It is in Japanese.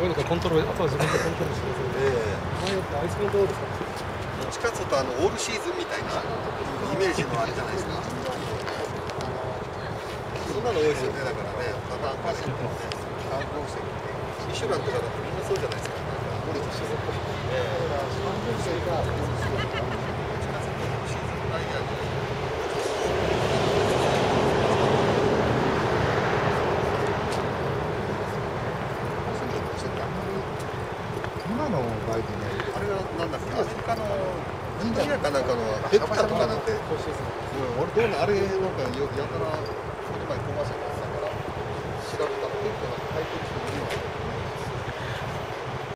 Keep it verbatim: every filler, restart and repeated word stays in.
ういうのがコントロール、あとは自分でコントロールしてください。ええ。アイスコントロールですか。 どっちかというとあのオールシーズンみたいなイメージのあれじゃないですか。そんなの多いですよね。だからね、パターン化してるね、観光してるミシュランとかだとみんなそうじゃないですか。なんかオレとしてる。ええ。観光してるからどっちかというとオールシーズンアイデアで。 今の場合でね、 あれはなんだっけ、アメリカの神社かなんかのペプタとかなんて、うん、俺どうなあれなんかよやたらこの前コマーシャルやってたから調べたら結構なんか入ってる人いるよ。